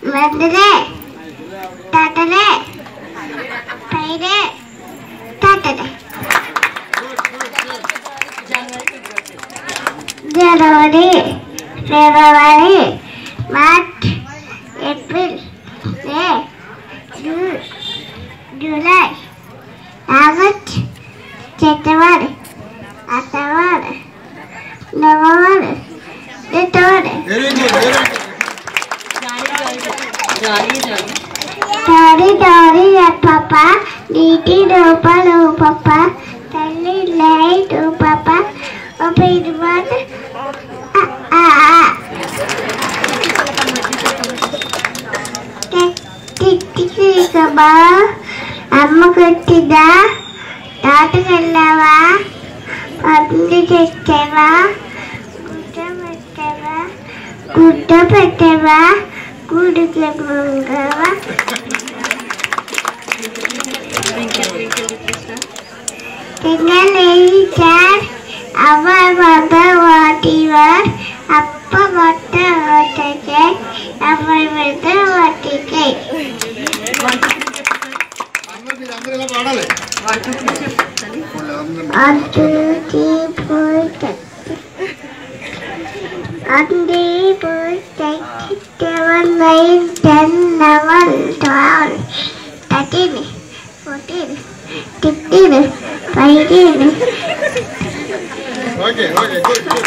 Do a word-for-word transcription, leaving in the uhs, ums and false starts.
Mandre, Tatare, Paide, Tatare. January, February, March, April, May, June, July, August, September, October, November, December. Very good, very good. Dari dari ya papa, Didi lupa lupa papa, Tali lay lupa papa, apa itu mana? Ah ah ah. Titik kebal, amma ketida, tata kelawa, abdi kecewa, kuda kecewa, kuda kecewa. Good Mangala. Tinggal lihat apa apa watiwar, apa mata watikai, apa mata watikai. Adu tipu. Andi birthday, seven, nine, ten, eleven, twelve, thirteen, fourteen, fifteen, fifteen. Okay, okay, good, good.